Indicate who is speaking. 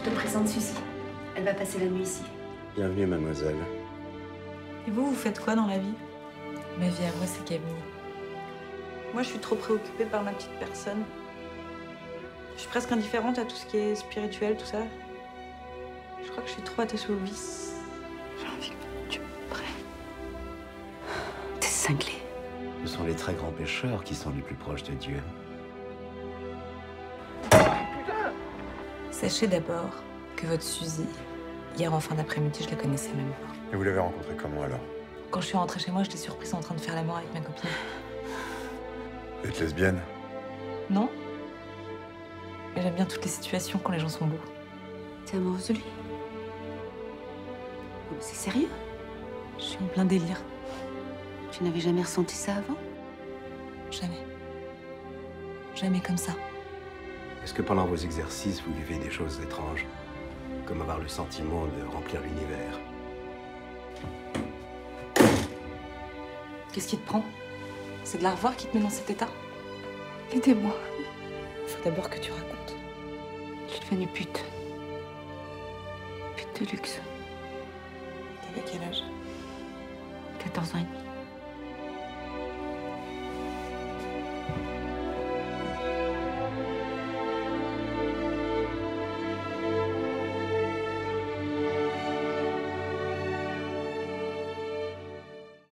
Speaker 1: te présente Suzy. Elle va passer la nuit ici.
Speaker 2: Bienvenue, mademoiselle.
Speaker 3: Et vous faites quoi dans la vie? Ma vie à moi, c'est Camille. Moi, je suis trop préoccupée par ma petite personne. Je suis presque indifférente à tout ce qui est spirituel, tout ça. Je crois que je suis trop attachée au vice.
Speaker 1: J'ai envie que tu me prennes. T'es cinglé.
Speaker 2: Ce sont les très grands pécheurs qui sont les plus proches de Dieu.
Speaker 3: Sachez d'abord que votre Suzy, hier en fin d'après-midi, je la connaissais même pas.
Speaker 4: Et vous l'avez rencontrée comment alors?
Speaker 3: Quand je suis rentrée chez moi, je l'ai surprise en train de faire l'amour avec ma copine.
Speaker 4: Vous êtes lesbienne?
Speaker 3: Non? Mais j'aime bien toutes les situations quand les gens sont beaux.
Speaker 1: T'es amoureuse de lui? Oh, c'est sérieux?
Speaker 3: Je suis en plein délire.
Speaker 1: Tu n'avais jamais ressenti ça avant?
Speaker 3: Jamais. Jamais comme ça.
Speaker 2: Est-ce que pendant vos exercices, vous vivez des choses étranges? Comme avoir le sentiment de remplir l'univers?
Speaker 3: Qu'est-ce qui te prend? C'est de la revoir qui te met dans cet état?
Speaker 1: Aidez-moi.
Speaker 3: Il faut d'abord que tu racontes.
Speaker 1: Je suis devenue pute. Pute de luxe.
Speaker 3: T'avais quel âge?
Speaker 1: 14 ans et demi.